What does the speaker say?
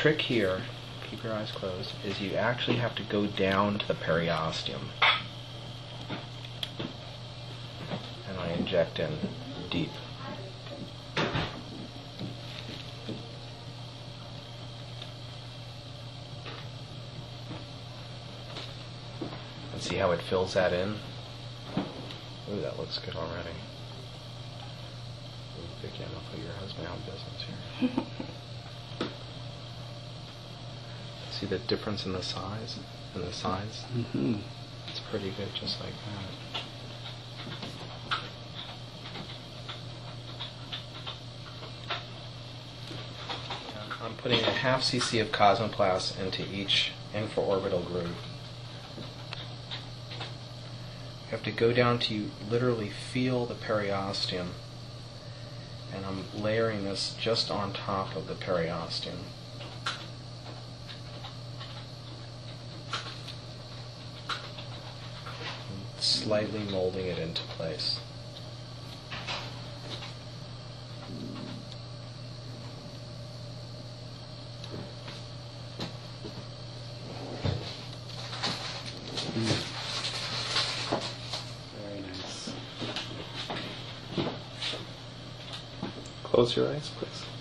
trick here, keep your eyes closed, is you actually have to go down to the periosteum. And I inject in deep. And see how it fills that in? Ooh, that looks good already. Ooh, again, I'll put your husband out of business here. See the difference in the size and the size? Mm-hmm. It's pretty good, just like that. I'm putting a half cc of Cosmoplast into each infraorbital groove. You have to go down to you literally feel the periosteum, and I'm layering this just on top of the periosteum. Slightly molding it into place. Very nice. Close your eyes, please.